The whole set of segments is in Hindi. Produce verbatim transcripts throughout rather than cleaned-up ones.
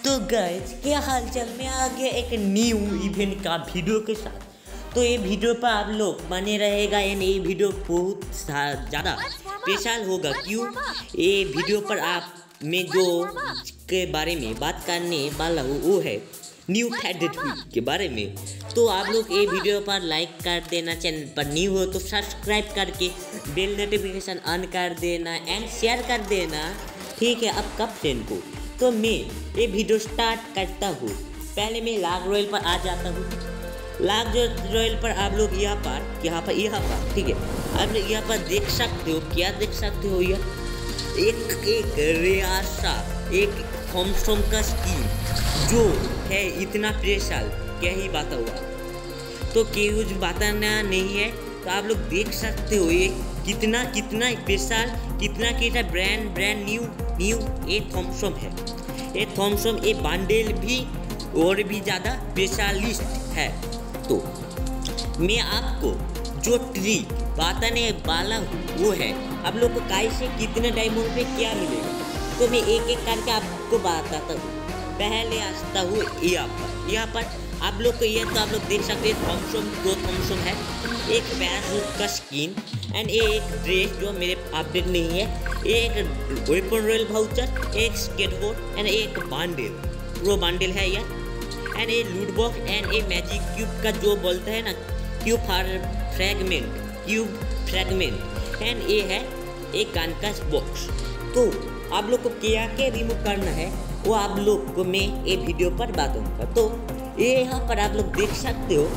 तो गाइस क्या हालचाल में आ गया एक न्यू इवेंट का वीडियो के साथ। तो ये वीडियो पर आप लोग बने रहेगा एंड ये वीडियो बहुत ज़्यादा स्पेशल होगा। क्यों? ये वीडियो पर आप मैं जो के बारे में बात करने वाला हूँ वो है न्यू थ्रेडेड वीक के बारे में। तो आप लोग ये वीडियो पर लाइक कर देना, चैनल पर न्यू हो तो सब्सक्राइब करके बेल नोटिफिकेशन ऑन कर देना एंड शेयर कर देना, ठीक है। अब कब फ्रेंड को तो मैं ये वीडियो स्टार्ट करता हूँ। पहले मैं लाग रॉयल पर आ जाता हूँ। लाग रॉयल पर आप लोग यहाँ पर यहाँ पर यहाँ पर ठीक है, आप लोग यहाँ पर देख सकते हो। क्या देख सकते हो? यह एक एक रियासा एक थॉमसन का स्कीम जो है इतना स्पेशल, क्या ही बात हुआ तो कुछ बताना नहीं है। तो आप लोग देख सकते हो ये कितना कितना स्पेशल, कितना कितना ब्रांड ब्रांड न्यू न्यू ये थॉमसन है। ये थॉमसन ये बंडल भी और भी ज़्यादा स्पेशलिस्ट है। तो मैं आपको जो ट्रिक बताने वाला हूँ वो है आप लोग को कैसे कितने डायमंड पे क्या मिलेगा। तो मैं एक एक करके आपको बताता हूँ। पहले आता हूँ यहाँ पर यहाँ पर आप लोग को ये तो आप लोग देख सकते हैं थॉमसन दो थॉमसन है, एक पैराशूट का स्किन एंड एक ड्रेस जो मेरे अपडेट नहीं है, एक वेपन रॉयल वाउचर, एक स्केटबोर्ड एंड एक बंडल प्रो बंडल है ये एंड ये लूट बॉक्स एंड ये मैजिक क्यूब का जो बोलते हैं ना cube fragment cube fragment and ये है एक गन का बॉक्स। तो आप लोग को क्या क्या रिमूव करना है वो आप लोग को मैं ये वीडियो पर बताऊंगा। तो ये यहाँ पर आप लोग देख सकते हो।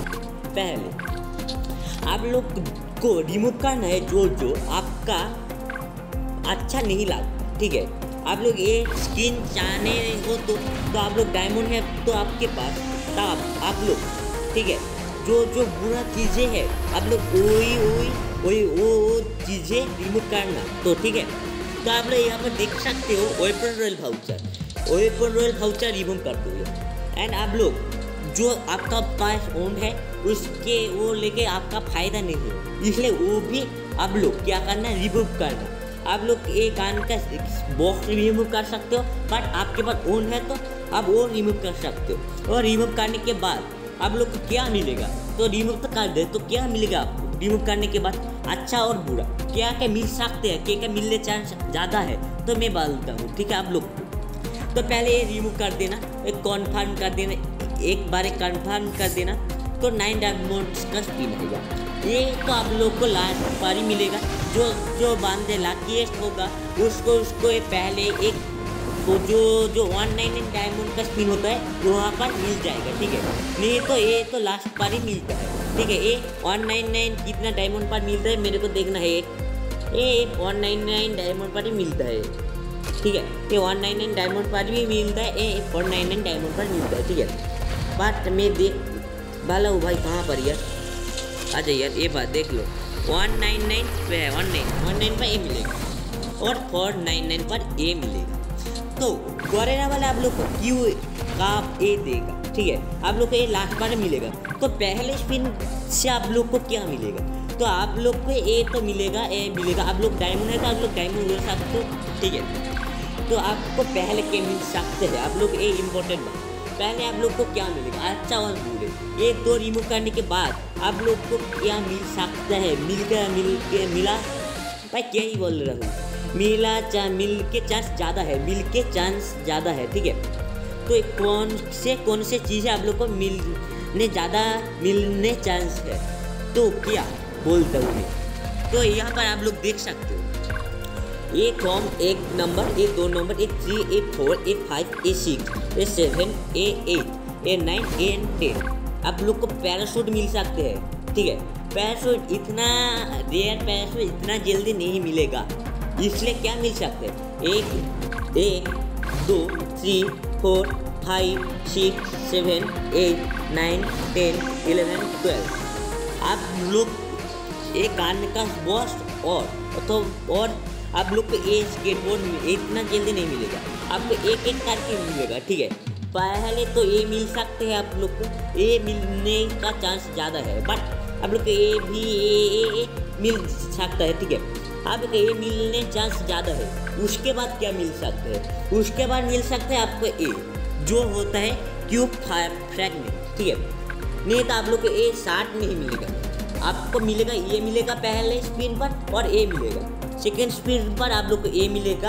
पहले आप लोग को रिमूव करना है जो जो आपका अच्छा नहीं लगता, ठीक है। आप लोग ये स्किन चाहने हो तो तो आप लोग डायमंड है तो आपके पास तब आप लोग ठीक है जो जो बुरा चीज़ें हैं आप लोग वही वही वही वो वो चीज़ें रिमूव करना। तो ठीक है, तो आप लोग यहाँ पर देख सकते हो weapon royale voucher weapon royale voucher remove कर दो एंड आप लोग जो आपका पास ओन है उसके वो लेके आपका फायदा नहीं है, इसलिए वो भी आप लोग क्या करना है रिमूव करना। आप लोग एक कान का बॉक्स रिमूव कर सकते हो बट आपके पास ओन है तो आप वो रिमूव कर सकते हो। और रिमूव करने के बाद आप लोग को क्या मिलेगा तो रिमूव तो कर दे तो क्या मिलेगा आपको रिमूव करने के बाद अच्छा और बुरा क्या क्या मिल सकते हैं, क्या क्या मिलने चांस ज़्यादा है तो मैं बोलता हूँ, ठीक है। आप लोग तो पहले ये रिमूव कर देना, एक कॉन्फर्म कर देना, एक बार कन्फर्म कर देना तो नाइन डायमंड्स का स्पिन आएगा। ये तो आप लोग को लास्ट पर ही मिलेगा। जो जो बंदे लकीएस्ट होगा उसको उसको ये पहले एक तो जो जो वन नाइन नाइन डायमंड का स्पिन होता है वहाँ पर मिल जाएगा, ठीक है। नहीं तो ये तो लास्ट पर ही मिलता है, ठीक है। ये वन नाइन नाइन कितना डायमंड पर मिलता है मेरे को देखना है। ये वन नाइन नाइन डायमंड पर ही मिलता है, ठीक है। ये वन नाइन नाइन डायमंड पर भी मिलता है, ये वन नाइन नाइन डायमंड पर मिलता है, ठीक है। बात मैं देख वाला हूँ भाई कहाँ पर यार आ जाइए यार, ये बात देख लो वन नाइन नाइन पे है, वन नाइन वन नाइन पर ए मिलेगा और फोर नाइन नाइन पर ए मिलेगा। तो गोरेना वाला आप लोग को क्यों का ए देगा, ठीक है। आप लोग को ये लास्ट बार मिलेगा। तो पहले स्पिन से आप लोग को क्या मिलेगा तो आप लोग को ए तो मिलेगा ए मिलेगा। आप लोग डायमंड है तो आप लोग डायमंड ले सकते हो, ठीक है। तो आपको पहले क्या मिल सकते हैं आप लोग ये इम्पोर्टेंट बात। पहले आप लोग को क्या मिलेगा अच्छा और बुरे, एक दो रिमूव करने के बाद आप लोग को क्या मिल सकता है मिल के मिल के मिला भाई क्या ही बोल रहा हूँ मिला चा मिल के चांस ज़्यादा है मिल के चांस ज़्यादा है, ठीक है। तो कौन से कौन से चीज़ें आप लोग को मिलने ज़्यादा मिलने चांस है तो क्या बोलता हूँ मैं। तो यहाँ पर आप लोग देख सकते हो एक फॉर्म एक नंबर एक दो नंबर एक थ्री एक फोर एक five a six a seven a eight a nine a and ten. आप लोग को पैराशूट मिल सकते हैं, ठीक है। पैराशूट इतना रेयर पैराशूट इतना जल्दी नहीं मिलेगा, इसलिए क्या मिल सकते हैं एक एक दो three four five six seven eight nine ten eleven twelve. आप लोग एक कान का बॉस और तो और आप लोग को ये स्केटबोर्ड इतना जल्दी नहीं मिलेगा, आपको एक एक करके मिलेगा, ठीक है। पहले तो ये मिल सकते हैं आप लोग को ये मिलने का चांस ज़्यादा है बट आप लोग को ये भी ये, ये मिल सकता है, ठीक है। आप लोग को ये मिलने चांस ज़्यादा है। उसके बाद क्या मिल सकते हैं उसके बाद मिल सकते हैं आपको ए जो होता है क्यूब फ्रैगमेंट, ठीक है। नहीं तो आप लोग को ए साठ नहीं मिलेगा, आपको मिलेगा ये मिलेगा पहले स्पिन पर और ए मिलेगा सेकेंड स्पिन पर, आप लोग को ए मिलेगा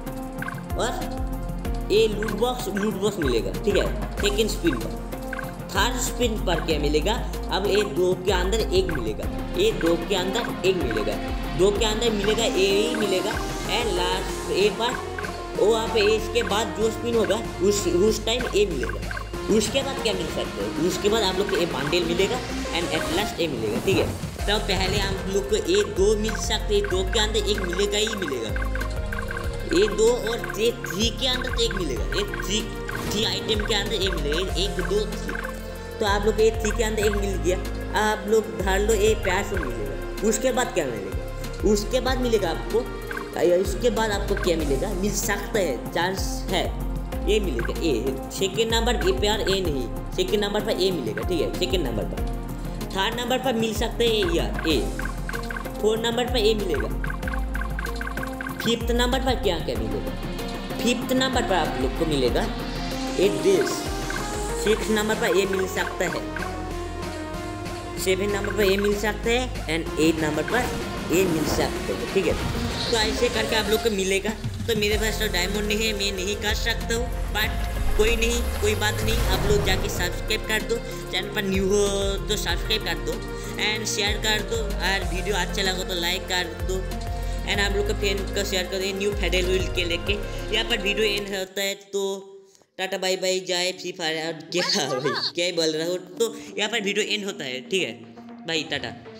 और ए लूट बॉक्स लूट बॉक्स मिलेगा, ठीक है, सेकेंड स्पिन पर। थर्ड स्पिन पर क्या मिलेगा, अब ए दो के अंदर एक मिलेगा, ए दो के अंदर एक मिलेगा, दो के अंदर मिलेगा ए ही मिलेगा एंड लास्ट ए पर वो आप इसके बाद जो स्पिन होगा उस उस टाइम ए मिलेगा। उसके बाद क्या मिल सकता है, उसके बाद आप लोग को ए बांडल मिलेगा एंड एट लास्ट ए मिलेगा, ठीक है। तो पहले आप लोग को ए दो मिल सकते हैं, दो के अंदर एक मिलेगा ही मिलेगा, ए दो और ए थ्री के अंदर एक मिलेगा, ए थ्री थ्री आइटम के अंदर एक मिलेगा, एक दो थ्री। तो आप लोग को ए थ्री के अंदर एक मिल गया, आप लोग धर लो ए प्यार से मिलेगा। उसके बाद क्या मिलेगा, उसके बाद मिलेगा आपको, इसके बाद आपको क्या मिलेगा, मिल सकता है चांस है ए मिलेगा, ए सेकेंड नंबर ए प्यार ए नहीं, सेकेंड नंबर पर ए मिलेगा, ठीक है, सेकेंड नंबर पर। थर्ड नंबर पर मिल सकता है ए यार ए, फोर्थ नंबर पर ए मिलेगा, फिफ्थ नंबर पर क्या क्या मिलेगा, फिफ्थ नंबर पर आप लोग को मिलेगा ए ड्रेस, सिक्स नंबर पर ए मिल सकता है, सेवन नंबर पर ए मिल सकता है एंड एट नंबर पर ए मिल सकता है, ठीक है। तो ऐसे करके आप लोग को मिलेगा। तो मेरे पास तो डायमंड नहीं है, मैं नहीं कर सकता हूँ, बट कोई नहीं, कोई बात नहीं, आप लोग जाके सब्सक्राइब कर दो, चैनल पर न्यू हो तो सब्सक्राइब कर दो एंड शेयर कर दो, और वीडियो अच्छा लगा तो लाइक कर दो एंड आप लोग का फ्रेंड को शेयर कर दो न्यू फेडरल व्हील के लेके। यहाँ पर वीडियो एंड होता है, तो टाटा बाय बाय, जाए फ्री फायर, क्या भाई क्या ही बोल रहा हूँ। तो यहाँ पर वीडियो एंड होता है, ठीक है भाई, टाटा।